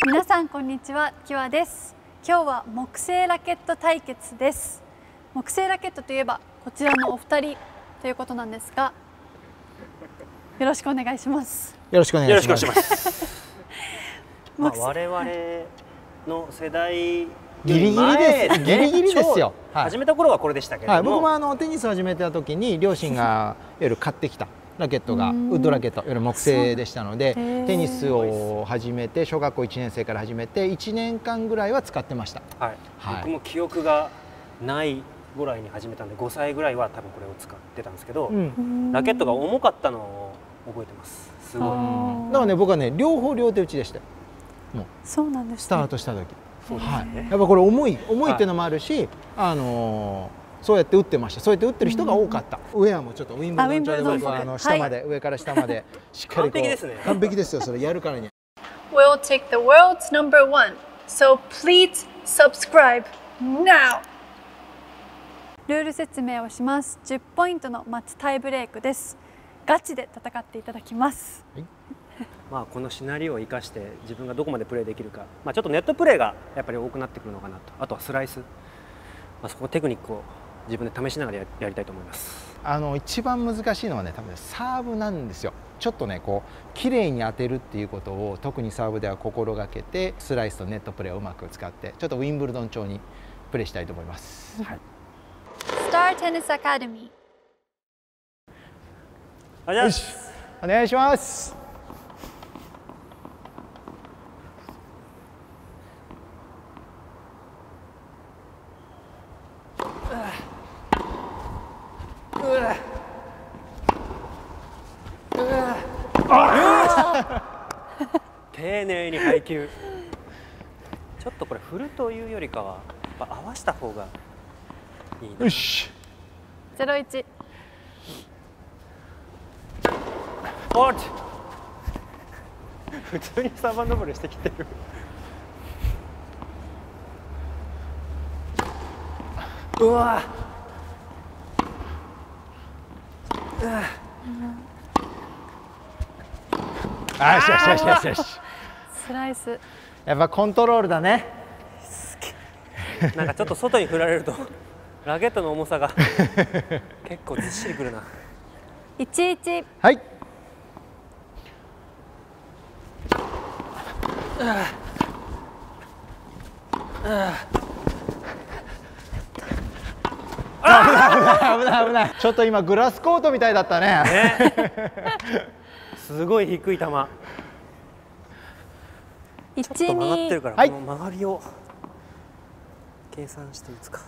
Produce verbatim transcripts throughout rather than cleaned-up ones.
皆さんこんにちは、きわです。今日は木製ラケット対決です。木製ラケットといえばこちらのお二人ということなんですが、よろしくお願いします。 よろしくお願いします。 まあ我々の世代ギリギリです。ギリギリですよ。 始めた頃はこれでしたけれども、 僕もあのテニスを始めた時に両親が夜買ってきたラケットがウッドラケット、夜木製でしたので、テニスを始めて小学校いちねん生から始めていちねんかんぐらいは使ってました。 はい。僕も記憶がないぐらいに始めたんでごさいぐらいは多分これを使ってたんですけど、うん、ラケットが重かったのを覚えてます。すごい。 だからね、僕はね両方両手打ちでした。もうそうなんです、ね、 スタートした時。 そうですね。はい、 やっぱこれ重い重いっていうのもあるし、はい、あのー、そうやって打ってました。そうやって打ってる人が多かった。ウェアもちょっとウィンブルドン調で僕はあの下まで、はい、上から下までしっかりこう完璧ですね。完璧ですよ。それやるからに。 We'll take the world's number one. So please subscribe now. ルール説明をします。じゅっポイントのマッチタイブレークです。ガチで戦っていただきます。はい、 まあこのシナリオを生かして自分がどこまでプレーできるか、まあちょっとネットプレーがやっぱり多くなってくるのかなと。あとはスライス、まあそこのテクニックを自分で試しながらやりたいと思います。 あの一番難しいのはね、多分サーブなんですよ。ちょっとねこう綺麗に当てるっていうことを特にサーブでは心がけて、スライスとネットプレーをうまく使ってちょっとウィンブルドン調にプレーしたいと思います。はい。 Star Tennis Academy。 お願いします。 お願いします。 丁寧に配球。ちょっとこれ振るというよりかはやっぱ合わせた方がいいな。 よし。 ゼロ一。 おっ。普通にサーバー登りしてきてる。うわ。うわ。 あ、よしよしよしよしよし。 スライス。 やっぱコントロールだね。 なんかちょっと外に振られるとラケットの重さが結構ずっしりくるな。 一一。 はい。危ない危ない危ない。ちょっと今グラスコートみたいだったね。 ねすごい低い球。ちょっと曲がってるから、はい、この曲がりを計算して打つか。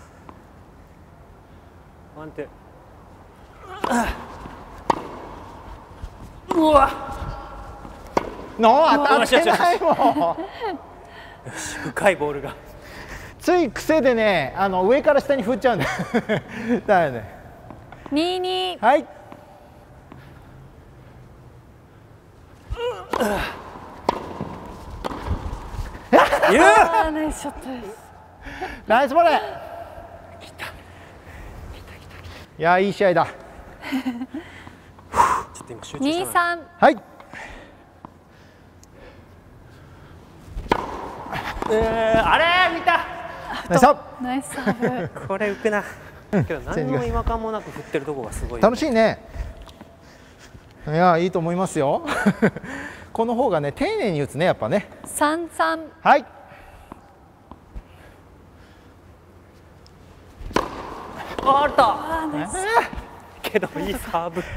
ワン手。うわ。 の当たってないもん。 よし、深いボールが。 つい癖でね、あの上から下に振っちゃうんだよ。だよね。 二二。 はい。 いる。 ナイスショットです。 ナイスボレー。 来た。来た来た来た。 いや、いい試合だ。 ちょっと今集中した。 二三。 はい。 えー、あれ見た。 ナイスサーブ。ナイスサーブ。これ浮くな。けど何の違和感もなく振ってるところがすごい。 楽しいね。いや、いいと思いますよ。この方がね、丁寧に打つね、やっぱね。 三三。 はい。 あ、あった。けどいいサーブ。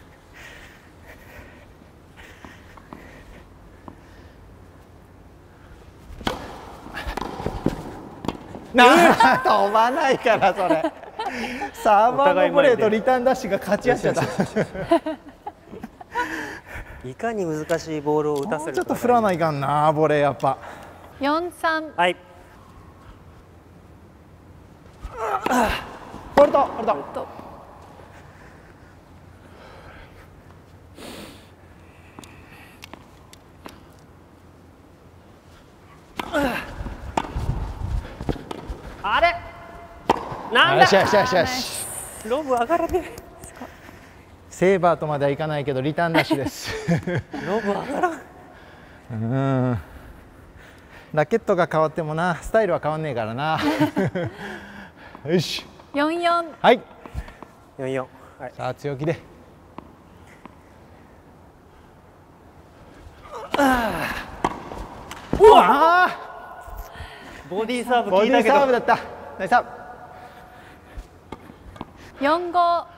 飛ばないからそれ。サーバーのプレーとリターンダッシュが勝ち合っちゃった。 いかに難しいボールを打たせるか。 ちょっと振らないかんな、ボレーやっぱ。 四三。 はい。 ボルト、ボルト。 あれ。なんだ。 よしよしよしよし。 ロブ上がらね。 セーバーとまではいかないけどリターンなしです。 ロブ上がらん。 うん。 ラケットが変わってもな、スタイルは変わんねえからな。よし。 よんよん。 はい。 よんよん。はい。 さあ強気で。うわボディーサーブボディー効いたけど。 サーブだった。ナイスサーブ。 よんご。 はい。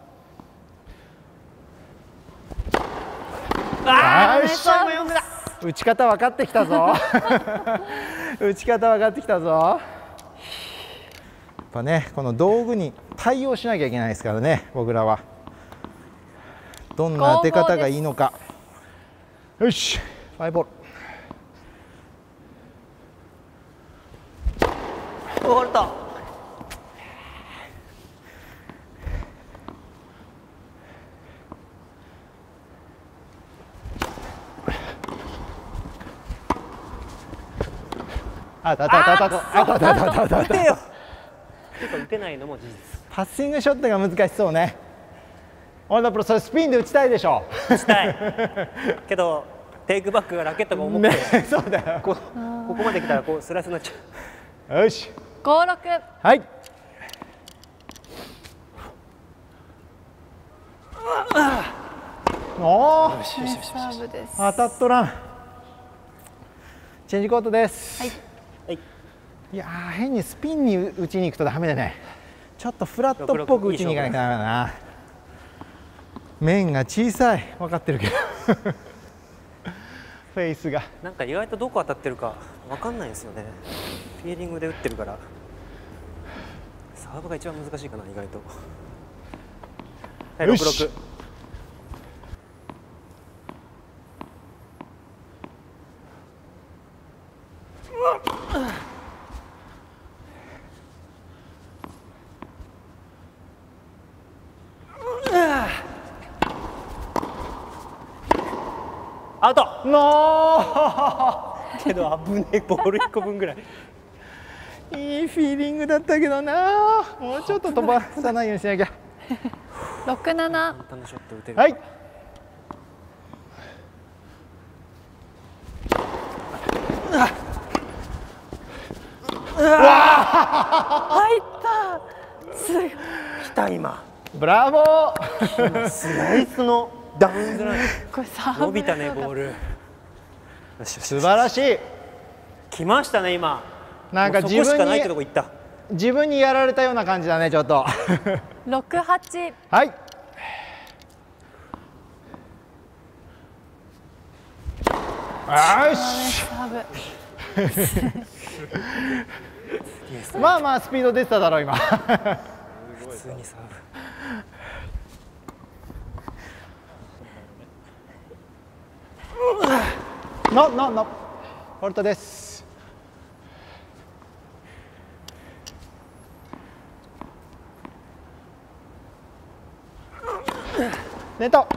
ああ、 よしし今よんだ。 打ち方分かってきたぞ。打ち方分かってきたぞ。やっぱね、この道具に対応しなきゃいけないですからね、僕らは。どんな当て方がいいのか。よし、ファイボール。 終わった。 あたたたたたたたたたた。 打てよ。結構打てないのも事実。 パッシングショットが難しそうね。オンダプロ、それスピンで打ちたいでしょ。 打ちたい。けどテイクバックがラケットが重くて、 ね、そうだよ。 こここまで来たらこうスライスになっちゃう。よし。 ごろく。 はい。おお。 う。よしよしよしよし。 当たっとらん。チェンジコートです。 はい。 はい。 いやー、変にスピンに打ちに行くとダメだね。ちょっとフラットっぽく打ちに行かなきゃダメだな。面が小さい、分かってるけど。フェイスが。 なんか意外とどこ当たってるかわかんないんですよね。フィーリングで打ってるから。サーブが一番難しいかな、意外と。はい、ろくろく。アウト。 ノー。 けど危ねえ、ボールいっこぶんぐらい。 いいフィーリングだったけどな。もうちょっと飛ばさないようにしなきゃ。 ろくなな。 簡単なショット打てる。 はい。 入った。すごい。 来た今。 ブラボー。 スライスのダウンズライン。 これサーブ伸びたね、ボール。よしよし。 素晴らしい。 来ましたね、今。 なんか自もうそこしか分にないってとこ行った。 自分にやられたような感じだね、ちょっと。 ろくはち。 はい。よし。 サーブ。 まあまあスピード出てただろう今。 普通にサーブ。 ノノノ。フォルトです。ネット。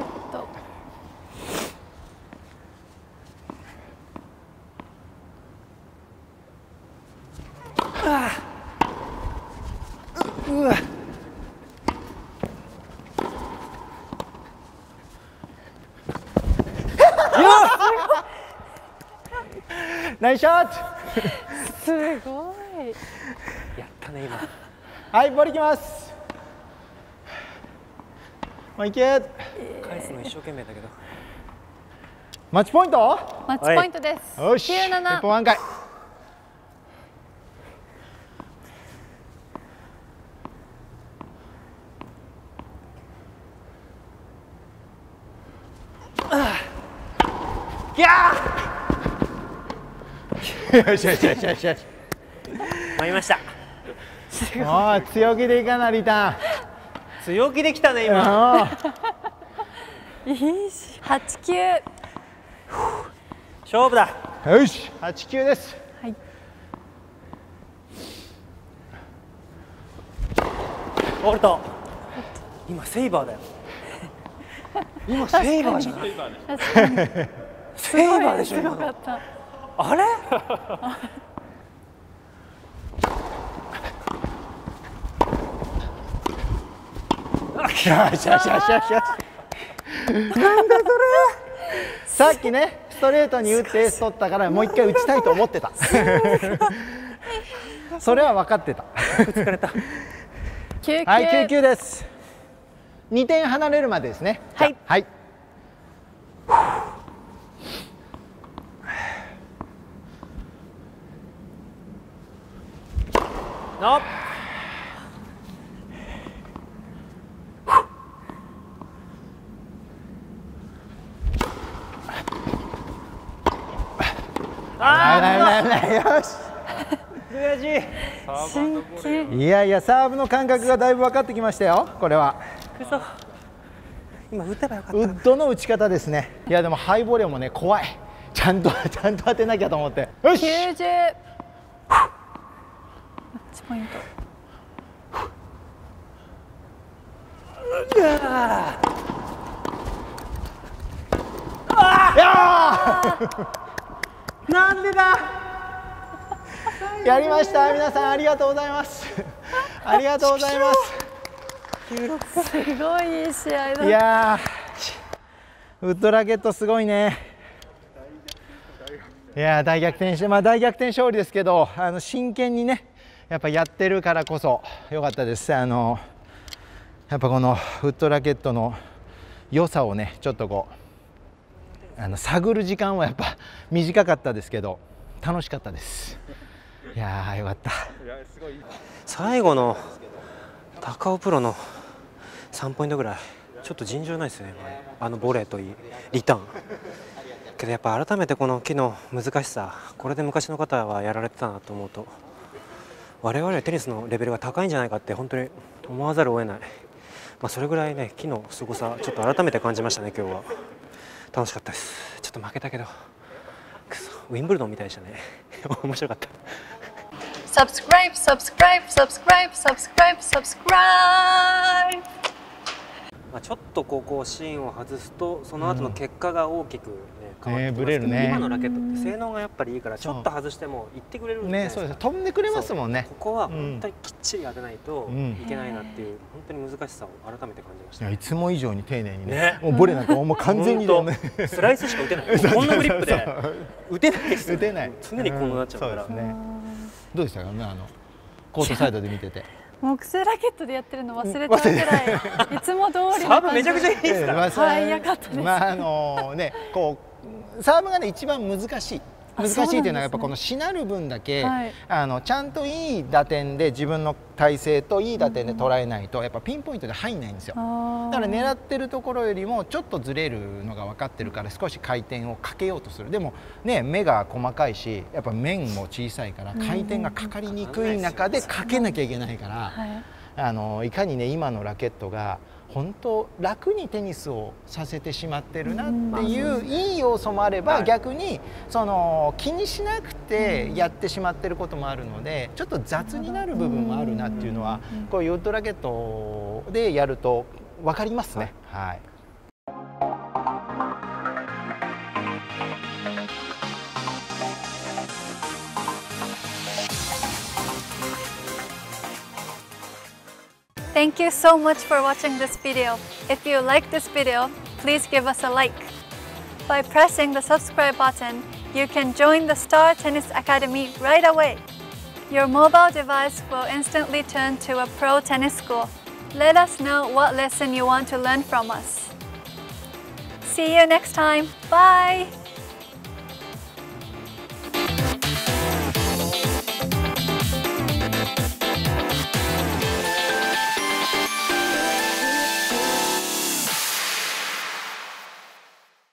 うわ。ナイスショット。 すごい。 やったね、今。 はい、ボールいきます。もういけ。 返すの一生懸命だけど。 マッチポイント。 マッチポイントです。 よし。 きゅうなな。 一本挽回。ギャー。よしよしよしよしよし。 参りました。 もう強気でいかなリタ強気できたね、 ーン。 今。 いいし。はちきゅう。 勝負だ。 よし、はちきゅうです。 はい。 ボルト。今セイバーだよ。今セイバーじゃない。 確かに。 セイバーでしょ、 す今の。 ごかった。 あれ。 よしよしよしよしよし。なんだそれ。さっきね、スストレートに打ってエース取ったからもう一回打ちたいと思ってたそれは分かってた疲れた休憩。 はい、きゅうきゅうです。にてん離れるまでですね。 はい、 はい。 のあー、危ない危ない危ない、よし。 悔しい。 真剣。 いやいや、サーブの感覚がだいぶ分かってきましたよ。これは。 くそ。今打てばよかった。 ウッドの打ち方ですね。いやでもハイボレーもね怖い。ちゃんとちゃんと当てなきゃと思って。よし。 きゅうじゅう。マッチポイント。 いやーなんでだ。 やりました。皆さんありがとうございますありがとうございます。 すごいいい試合だ。 いやーウッドラケットすごいね。いやー大逆転して、まあ大逆転勝利ですけど、あの真剣にねやっぱやってるからこそ良かったです。あのやっぱこのウッドラケットの良さをねちょっとこうあの探る時間はやっぱ短かったですけど楽しかったです。いやーよかった。 最後の高尾プロのさんポイントぐらいちょっと尋常ないですね。あのボレーといいリターンけどやっぱ改めてこの木の難しさ、これで昔の方はやられてたなと思うと我々はテニスのレベルが高いんじゃないかって本当に思わざるを得ない。まあそれぐらいね木のすごさちょっと改めて感じましたね。今日は楽しかったです。ちょっと負けたけどくそウィンブルドンみたいでしたね面白かった。 Subscribe, subscribe, subscribe, subscribe, subscribe. まあちょっとこうこう芯を外すとその後の結果が大きくね、変わってきますけど、 ブレるね。 今のラケットって性能がやっぱりいいからちょっと外してもいってくれるんでね、そうです。飛んでくれますもんね。 ここは本当にきっちり当てないとうんいけないなっていう本当に難しさを改めて感じました。 いやいつも以上に丁寧にね。 ねもうボレなんかもう完全にだよね。 本当スライスしか打てない。こんなグリップで打てないですよ。 打てない。 常にこうなっちゃうから。 そうですね。どうでしたかね、あのコートサイドで見てて。 木製ラケットでやってるの忘れちゃうくらいいつも通りサーブめちゃくちゃいいですから。 はいやかったです。 まああのねこうサーブがね一番難しい。難しいっていうのはやっぱこのしなる分だけ、はい、あのちゃんといい打点で自分の体勢といい打点で捉えないとやっぱピンポイントで入んないんですよ。だから狙ってるところよりもちょっとずれるのが分かってるから少し回転をかけようとする。でもね目が細かいしやっぱ面も小さいから回転がかかりにくい中でかけなきゃいけないから、はい、あのいかにね今のラケットが本当楽にテニスをさせてしまってるなっていういい要素もあれば逆にその気にしなくてやってしまってることもあるのでちょっと雑になる部分もあるなっていうのはこういうウッドラケットでやると分かりますね。はい。 Thank you so much for watching this video. If you like this video, please give us a like. By pressing the subscribe button, you can join the Star Tennis Academy right away. Your mobile device will instantly turn to a pro tennis school. Let us know what lesson you want to learn from us. See you next time. Bye!